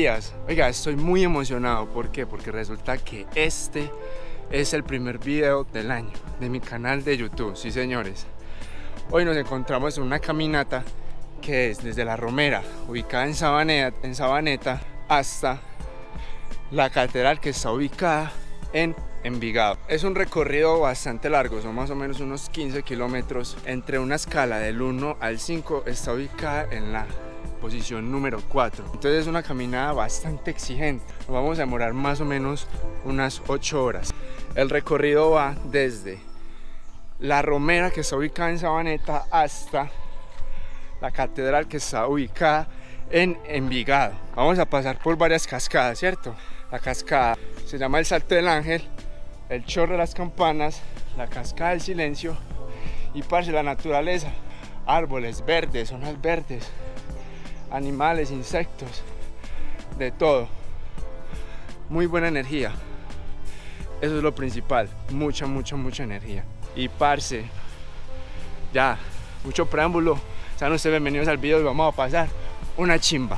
días. Oiga, estoy muy emocionado. ¿Por qué? Porque resulta que este es el primer video del año de mi canal de YouTube. Sí, señores. Hoy nos encontramos en una caminata que es desde La Romera, ubicada en Sabaneta, hasta la catedral, que está ubicada en Envigado. Es un recorrido bastante largo, son más o menos unos 15 kilómetros. Entre una escala del 1 al 5 está ubicada en la posición número 4. Entonces es una caminada bastante exigente. Nos vamos a demorar más o menos unas 8 horas. El recorrido va desde La Romera, que está ubicada en Sabaneta, hasta la catedral, que está ubicada en Envigado. Vamos a pasar por varias cascadas, ¿cierto? La cascada se llama el Salto del Ángel, el Chorro de las Campanas, la Cascada del Silencio y, parce, la naturaleza, árboles verdes, zonas verdes, animales, insectos, de todo. Muy buena energía, eso es lo principal, mucha energía. Y, parce, ya, mucho preámbulo, sean ustedes bienvenidos al video y vamos a pasar una chimba.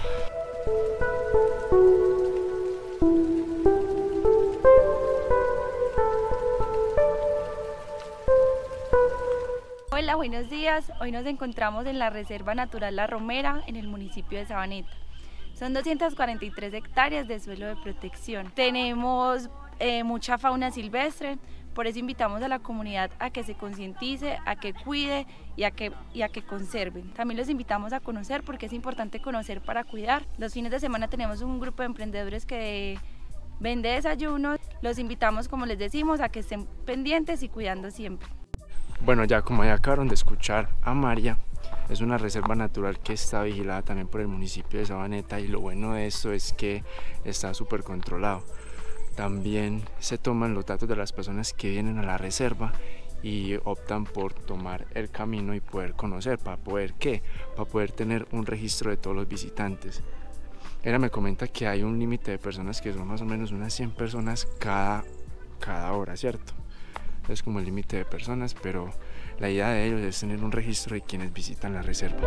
Hola, buenos días. Hoy nos encontramos en la Reserva Natural La Romera, en el municipio de Sabaneta. Son 243 hectáreas de suelo de protección. Tenemos mucha fauna silvestre, por eso invitamos a la comunidad a que se concientice, a que cuide y a que conserven. También los invitamos a conocer, porque es importante conocer para cuidar. Los fines de semana tenemos un grupo de emprendedores que vende desayunos. Los invitamos, como les decimos, a que estén pendientes y cuidando siempre. Bueno, ya como ya acabaron de escuchar a María, es una reserva natural que está vigilada también por el municipio de Sabaneta, y lo bueno de esto es que está súper controlado. También se toman los datos de las personas que vienen a la reserva y optan por tomar el camino y poder conocer, para poder tener un registro de todos los visitantes. Ella me comenta que hay un límite de personas, que son más o menos unas 100 personas cada hora, ¿cierto? Es como el límite de personas, pero la idea de ellos es tener un registro de quienes visitan la reserva.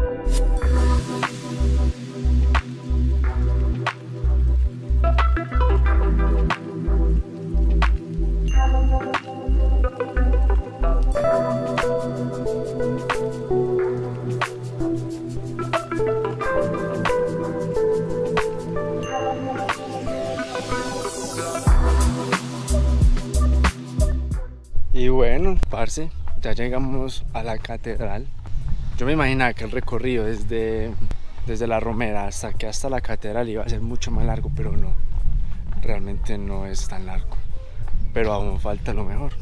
Y bueno, parce, ya llegamos a la catedral. Yo me imaginaba que el recorrido desde La Romera hasta la catedral iba a ser mucho más largo, pero no, realmente no es tan largo. Pero aún falta lo mejor,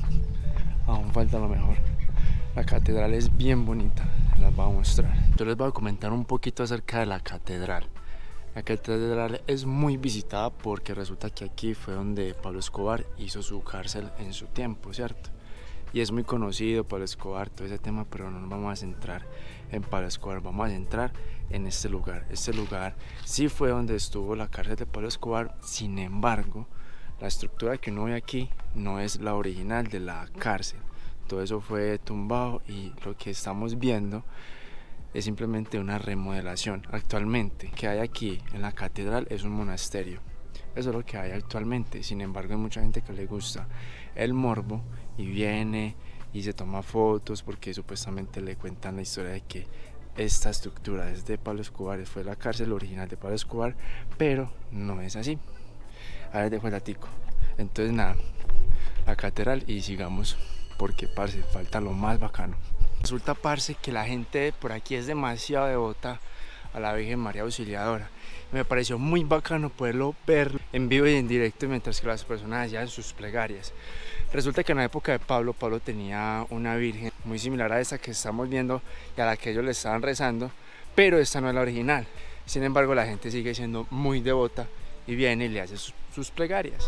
La catedral es bien bonita, las voy a mostrar. Yo les voy a comentar un poquito acerca de la catedral. La catedral es muy visitada porque resulta que aquí fue donde Pablo Escobar hizo su cárcel en su tiempo, ¿cierto? Y es muy conocido Pablo Escobar, todo ese tema, pero no nos vamos a centrar en Pablo Escobar, vamos a centrar en este lugar. Este lugar sí fue donde estuvo la cárcel de Pablo Escobar. Sin embargo, la estructura que uno ve aquí no es la original de la cárcel. Todo eso fue tumbado y lo que estamos viendo es simplemente una remodelación. Actualmente, que hay aquí en la catedral es un monasterio. Eso es lo que hay actualmente. Sin embargo, hay mucha gente que le gusta el morbo y viene y se toma fotos, porque supuestamente le cuentan la historia de que esta estructura es de Pablo Escobar, fue la cárcel original de Pablo Escobar, pero no es así. A ver, dejo el datico. Entonces nada, la catedral y sigamos, porque, parce, falta lo más bacano. Resulta, parce, que la gente por aquí es demasiado devota a la Virgen María Auxiliadora. Me pareció muy bacano poderlo ver en vivo y en directo mientras que las personas hacían sus plegarias. Resulta que en la época de Pablo tenía una virgen muy similar a esa que estamos viendo y a la que ellos le estaban rezando, pero esta no es la original. Sin embargo, la gente sigue siendo muy devota y viene y le hace sus plegarias.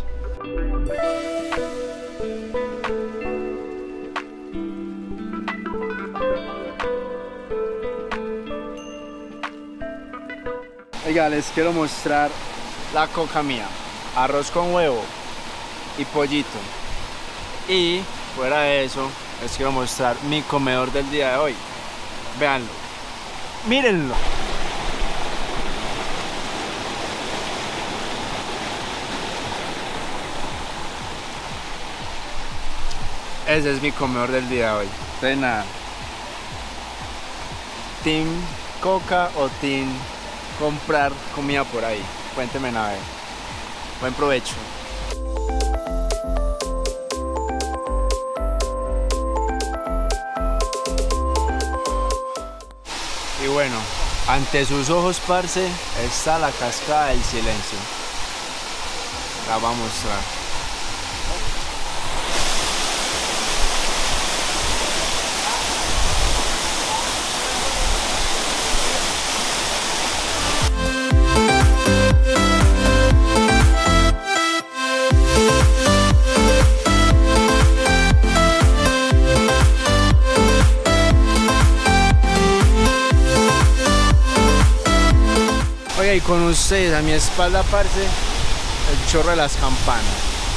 Oiga, les quiero mostrar la coca mía, arroz con huevo y pollito. Y fuera de eso, les quiero mostrar mi comedor del día de hoy. Véanlo, mírenlo. ese es mi comedor del día de hoy. Entonces nada, ¿team Coca o team comprar comida por ahí? Cuénteme nada. Buen provecho. Y bueno, ante sus ojos, parce, está la cascada del silencio. La voy a mostrar. Oye, y con ustedes a mi espalda, parce, el chorro de las campanas.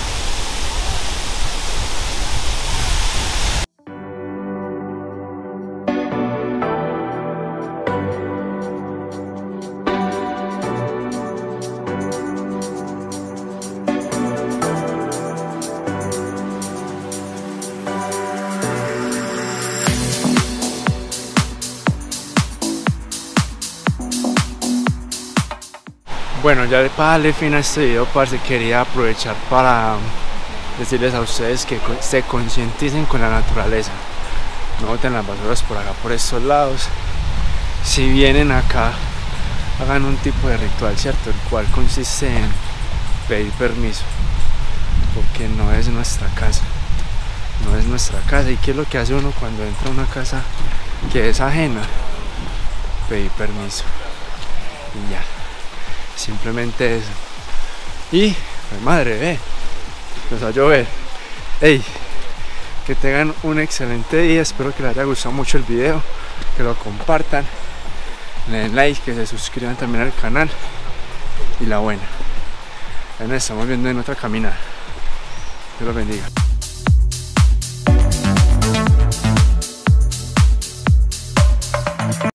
Bueno, ya para darle fin a este video, parce, quería aprovechar para decirles a ustedes que se concienticen con la naturaleza. No boten las basuras por acá, por estos lados. Si vienen acá, hagan un tipo de ritual, ¿cierto? El cual consiste en pedir permiso, porque no es nuestra casa. No es nuestra casa. ¿Y qué es lo que hace uno cuando entra a una casa que es ajena? Pedir permiso. Y ya. Simplemente eso. Y, pues madre, nos va a llover. Ey, que tengan un excelente día. Espero que les haya gustado mucho el video, que lo compartan, le den like, que se suscriban también al canal. Y la buena, ya nos estamos viendo en otra caminada. Dios los bendiga.